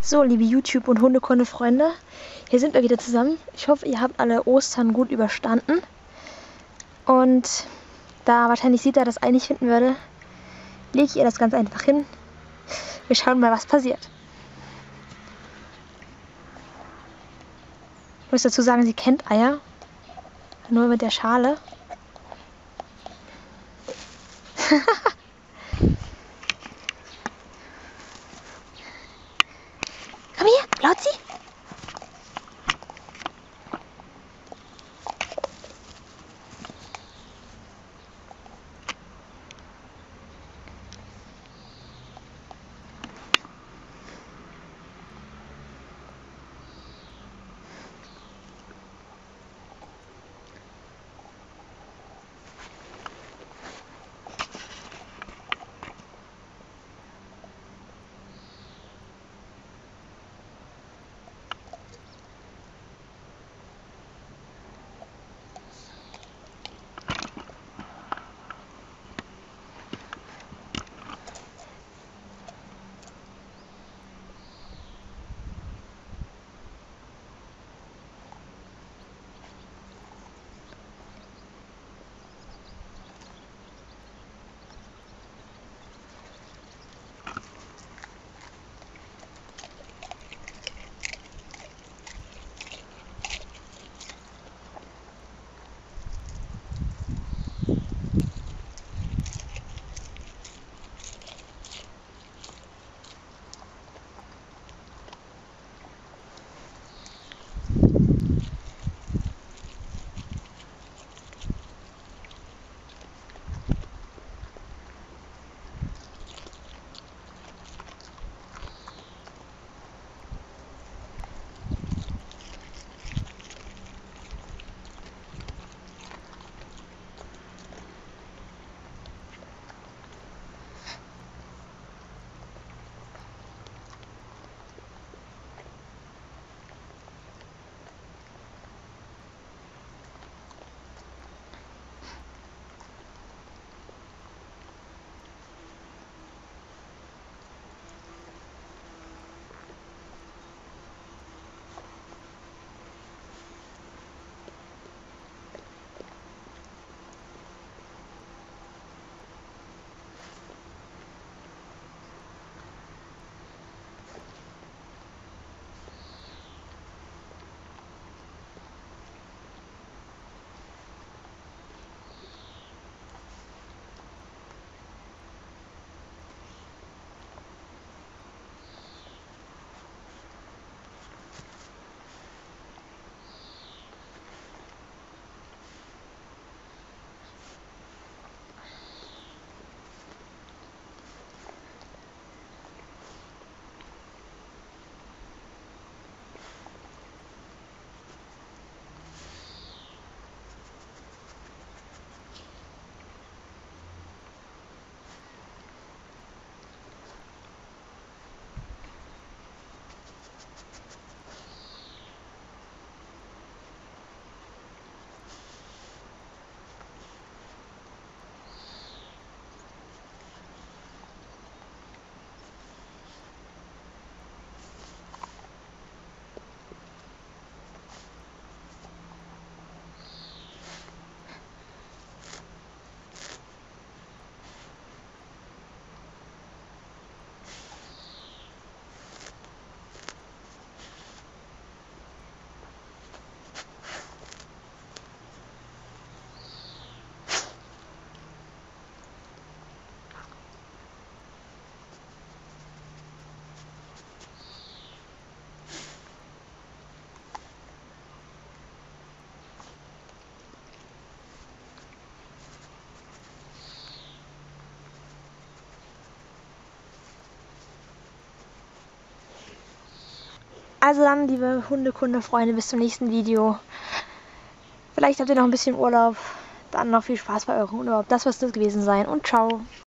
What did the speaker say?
So, liebe YouTube- und Hundekunde-Freunde, hier sind wir wieder zusammen. Ich hoffe, ihr habt alle Ostern gut überstanden. Und da wahrscheinlich Sita das einig finden würde, lege ich ihr das ganz einfach hin. Wir schauen mal, was passiert. Ich muss dazu sagen, sie kennt Eier. Nur mit der Schale. Komm her, Lauzi! Also dann, liebe Hundekunde-Freunde, bis zum nächsten Video. Vielleicht habt ihr noch ein bisschen Urlaub. Dann noch viel Spaß bei eurem Urlaub. Das wird es gewesen sein und ciao.